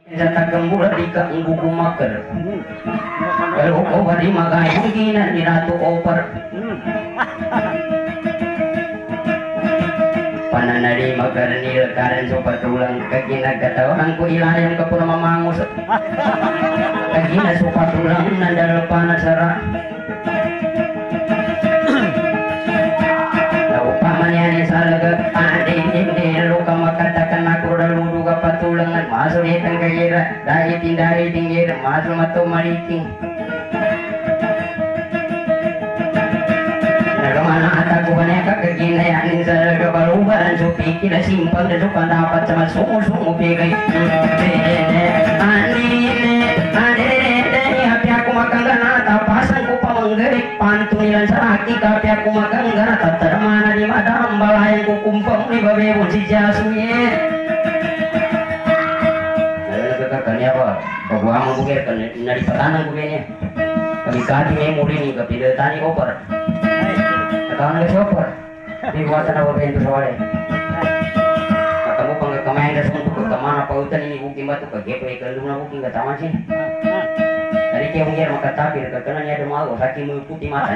Jata gembula di keungguku maker. Kalau kau bari magai mungkin di ratu oper. Pananari maker nil karen sopa tulang kagina katawan ku ilayam kapura mamangus. Kagina sopa tulang nandal panasara. Lau pamanyan salaga adi luka makatakan aku dalu duga patulangan masuk ditang kayira dai tindari tinggir masuk matu mariting. Nagamana ataku banyak kagina yanin salaga balubaran supi kila simpang dan suka dapat sama sungu pegai. Happy aku makan ganata pasang ku pamanggerik pantunilan saraki tapi aku makan ganata termana di madam balayan ku kumpang di babebon si jasuye. Kani apa? Bawa amang bukir kan nari petanang bukirnya. Kami kati memori ni kapila tani koper. Katakan nggak koper. Di buatan apa bentuk soalnya. Ketemu penggakamayan dan untuk kemana pautan ini bukit batu ke GP ke luna bukit ke taman sih. Dari kia mungkin maka tapir ke kanan ada mau sakit mengikuti mata.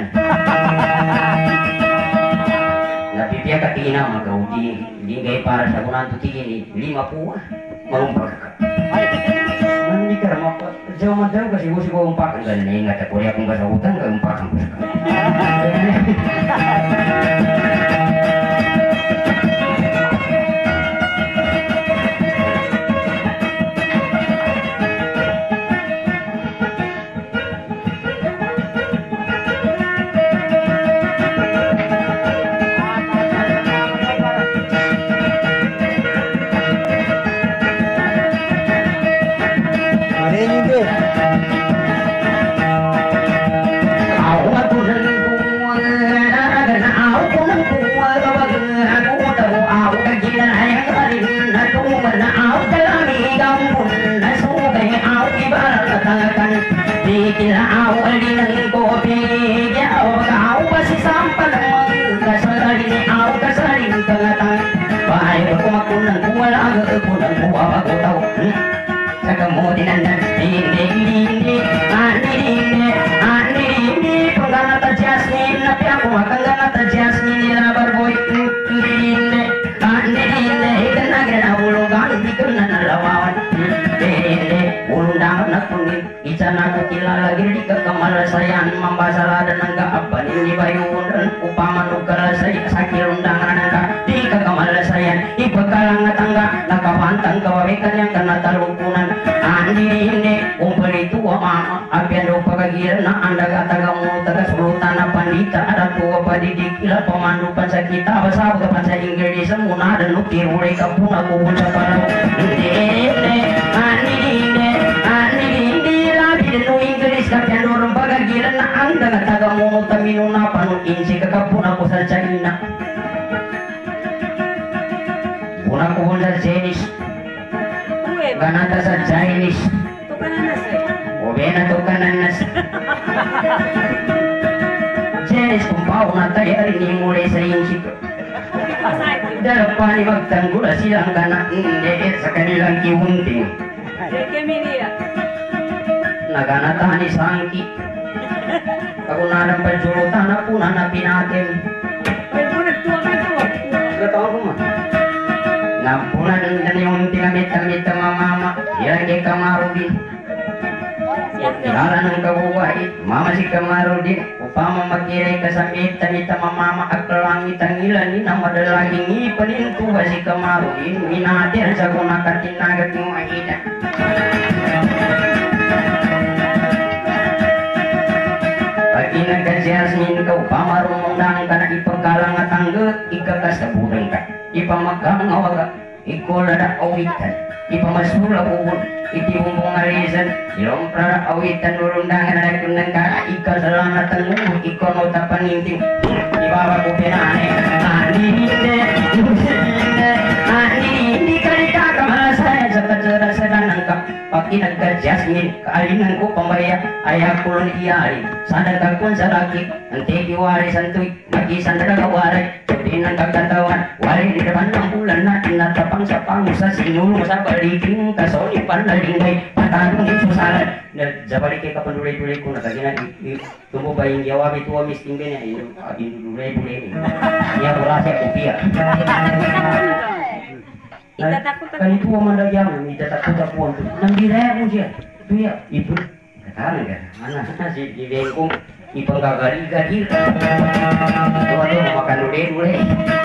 Tapi dia kati nama kau di gay para sabunan tu tinggi ni 50 merumpak. Mandi kerana apa? Jauh kasi busi ko umpak ang galing ingat ako rin akong kasahutan ka umpak ang busi. Kila awal di nang kopi ya kau masih sampai kasari ni au kasari tengah baik aku makunan kuala agak kunan kuala aku tahu sakamudinan ini penggana jasmin tapi aku makan gana jasmin labar boy ini ikan naga bulu ganti kena lawan undang nak pungin icana aku kila lagi di kekemalasayan membasala dan nangga apa ini bayu dan upama nukara saya sakil undangan nangga di kekemalasayan ibekalang tangga nakapantang kawawikan yang kena talupunan ini umpel itu mama apian dopa kagira na anda katagamu taga sulutan pandita ada tua padidik ila pemandupan sakita basabu kapan sa Inggris semuna dan nukir mulai kapun aku pun saparau Inggris orang pagagilan na anda katagamu taminuna panukin si kakapun ako sa China puna ko pun sa Chinese ganata sa Chinese Obena to kananas Chinese kumpaw na tayo rin mulai sa insik darapan ni magtanggula silang kanak hindi sa kanilang kiwunting naganatahan ni Sangki ako na ng panjurutan na po na napinatin gataw ko ma napunan na yung tinamit-tamit na mama ilagay kamarudin ilala ng kabuhay mama si kamarudin upama magiray kasamit-tamit na mama akalangit ang ilan na madalaging ipanin tuwa si kamarudin minatir sa kunakatinagat yung ahida Jasmin kau pamarunong ka na ipagkalang at anggot ikakasabunan ka ipamagang awaga ikolada awitan ipamasula bubun itibumbong arisan ilompra awitan urundangan na nagtundan ka ikasalang at anggot ikono tapaninting ibawa ko pinane hindi ka rin kakamasaya sa katsarasalan ng ka pakinag ka Jasmine kaalinan ko pambaya ayah kulon iyari sadar kun salaki ante kiwari santuy magisan daga waray pagdinan kagantawan wari di depan ng bulan na tinatapang sa pangusa sinulong sa baliking kasoni panalingay patanong din susalan na sa balik ka pandulay-dulay ko nakagina tumubay yung yawabi tuwa misting ganyan yung dulay-dulay niya wala siya kupiya kan itu mandagyan itatakot-takot nang diraya mo siya itu ya itu katakan kan mana si di bengkong ipanggagali-gali tuwa makan dulay-dulay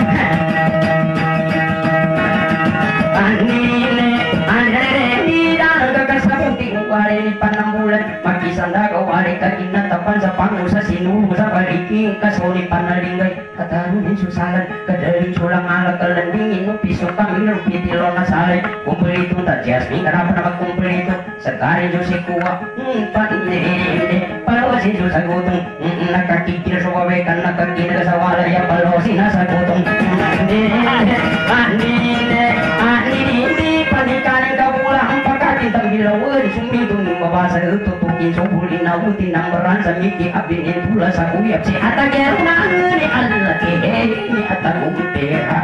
wari panambulan makisanda ka wari kaginatapan sa pangusa sinuho sa baliking kasoni panalingay katarunin susalan kadaling sulang alak kalandingin no piso kang inupitilo na salay kumpulito ta Jasmine karapa na magkumpulito sagari jo si kuwa paninde palawasin jo sa gutong nakakikil sa wawekan nakakikil sa walaya palawasin na sa gutong aninde panikanin ka pulang pagkakitang bilawin sumitong mabasa tutukin subulin na buti ng maran sa miki abinin pula sa kuyap si atagero na ni alaki ni atang upera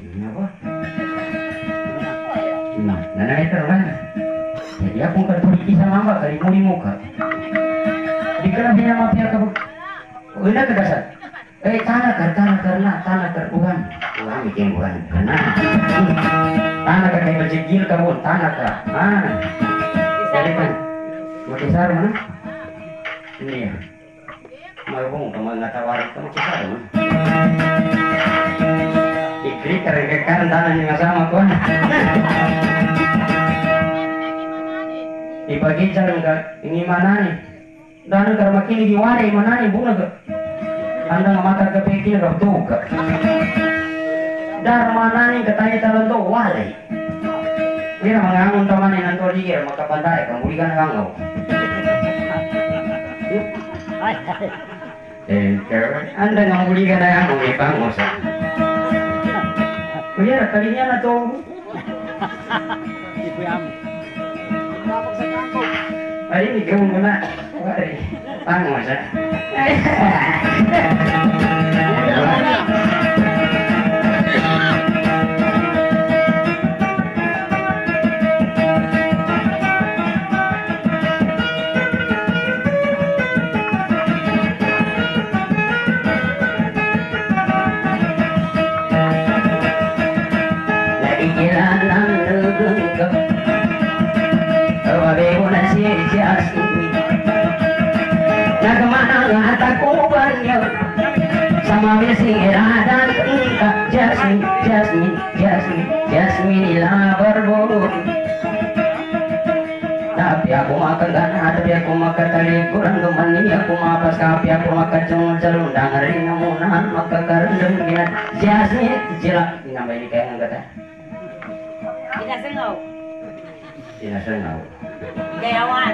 nanay terus jadi aku kerja sama mbak kali muli muka dikena bina mafia kamu udah kedasar tanah ker Tuhan bikin Tuhan karena tanah ker kayak berjegil kamu tanah ker jadi kan mau kisar mana ini ya mau kamu nggak tawarin kamu kisar mana ikri kerengkekan tanah yang sama Tuhan dibagi jalan ini mana nih dan kalau makin diwari mana nih bunga ke anda mata kepikir kau tuh dar mana nih katanya talon tuh wali dia mengangun teman yang nanti dia maka pandai kamu berikan kangau anda nggak berikan kangau nih bang mosa biar kalinya na tuh hari ini kamu mana bang mosa sama besi iradan engkau Jasmine ilah berburu tapi aku makan gana tapi aku makan tali kurang gemani aku mapas kapi aku makan celung dengerin namunan maka karendem gina Jasmine jelak nambah ini kayak nggak tidak sengau gayawan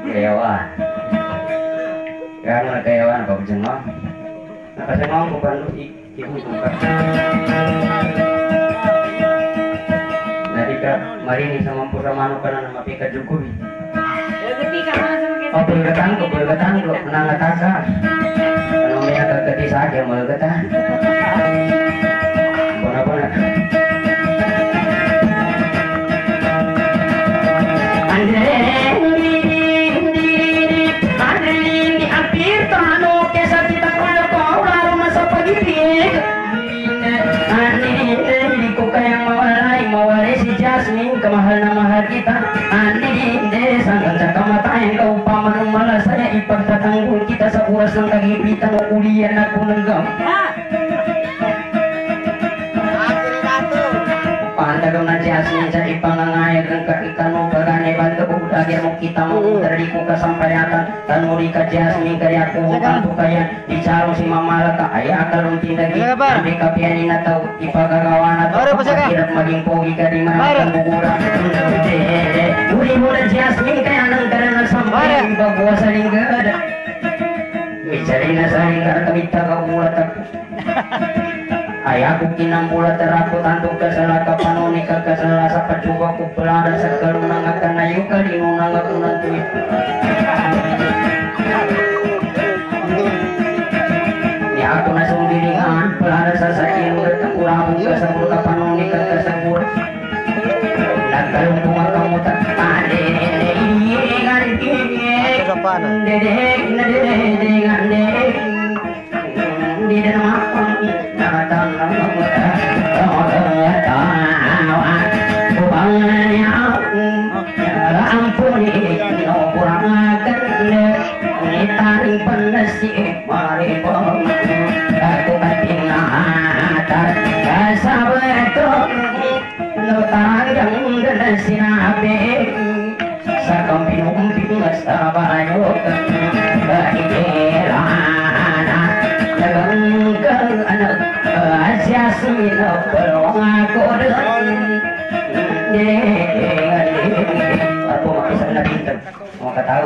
karena gayawan kau jengok kasi nga ako paano ikutukan nadika marinis sa mampuramaano ka na mapika Jukovi o pulgatan ko nangataka ano may nagagati sa akin malagatan puna mahal na mahal kita hindi sanggang sa kamatayan kaupaman ng malasaya ipagtatanggol kita sa oras ng kagipitan o ulian na kunanggam pandagaw na Jasmine sa ipangangayag ng kaikan mo bagani banda o dagir mo kita mo dari ko kasampayatan tanuri ka Jasmine kaya ko kanto kaya di charong si mamalaka ay akalong tindagi hindi ka piyanin na tao ipagagawa na tao hirap maging pogi ka di maramang bugura uli mo na Jasmine kaya nang karang nasampay bagwa sa linggada may sarili na sa linggada kamita ka ulat ako Ayaku kinambula teraku tantu kesela kapanoni kesela sapacuba ku pelada sekalung nangakan ayu kalinu nangaku nantui ya aku nasung diringan pelada sasakilu datang kurang kesebul kapanoni kesebul nakalung bunga kamu tak ade di dalam ampuni no kurang akan taring penasi mari aku katingatar kasabeto no tangang denasinabe sakamping-umping sabayo baikirana naganggang anak asyasin peluang aku aku makisah na pinter mga katao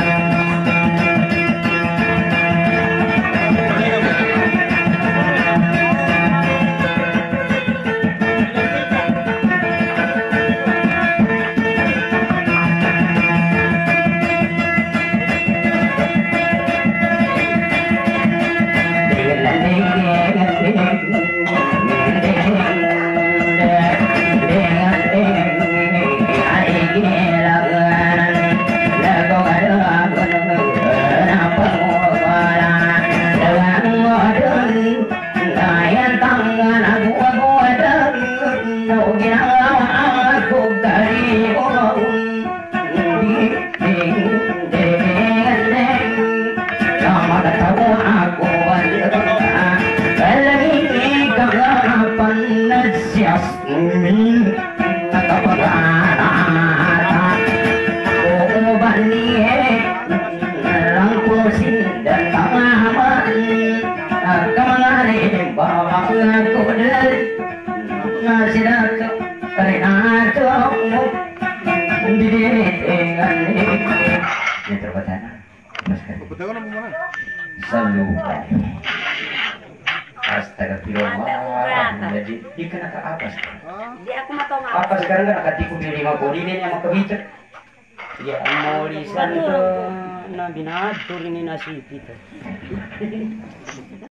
apa sekarang kan akan tipu di 50 ini yang mau kebicak ya mau lisan tuh nabi natur ini nasi kita